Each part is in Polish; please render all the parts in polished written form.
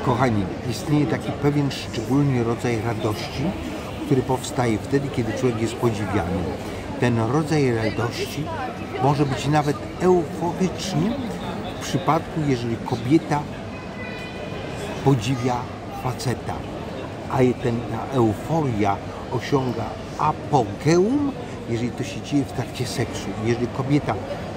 Kochani, istnieje taki pewien szczególny rodzaj radości, który powstaje wtedy, kiedy człowiek jest podziwiany. Ten rodzaj radości może być nawet euforyczny w przypadku, jeżeli kobieta podziwia faceta, a ta euforia osiąga apogeum, jeżeli to się dzieje w trakcie seksu. Jeżeli kobieta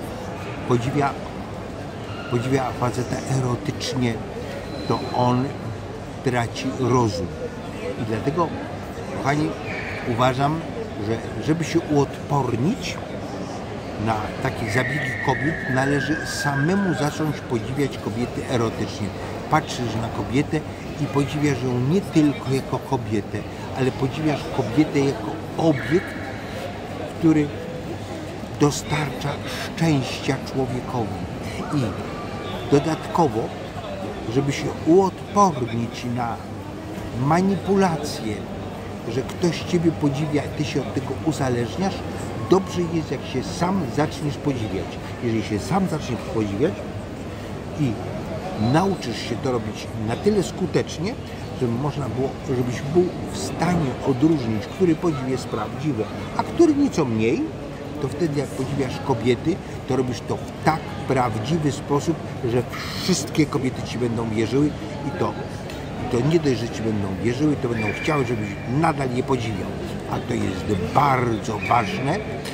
podziwia faceta erotycznie, to on traci rozum. I dlatego, kochani, uważam, że żeby się uodpornić na takie zabiegi kobiet, należy samemu zacząć podziwiać kobiety erotycznie. Patrzysz na kobietę i podziwiasz ją nie tylko jako kobietę, ale podziwiasz kobietę jako obiekt, który dostarcza szczęścia człowiekowi. I dodatkowo, żeby się uodpornić na manipulację, że ktoś Ciebie podziwia i Ty się od tego uzależniasz, dobrze jest, jak się sam zaczniesz podziwiać. Jeżeli się sam zaczniesz podziwiać i nauczysz się to robić na tyle skutecznie, żebyś był w stanie odróżnić, który podziw jest prawdziwy, a który nieco mniej, to wtedy jak podziwiasz kobiety, to robisz to w tak prawdziwy sposób, że wszystkie kobiety Ci będą wierzyły i to nie dość, że Ci będą wierzyły, to będą chciały, żebyś nadal je podziwiał. A to jest bardzo ważne,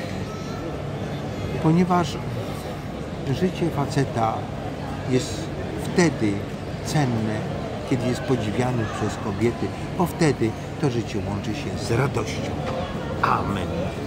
ponieważ życie faceta jest wtedy cenne, kiedy jest podziwiany przez kobiety, bo wtedy to życie łączy się z radością. Amen.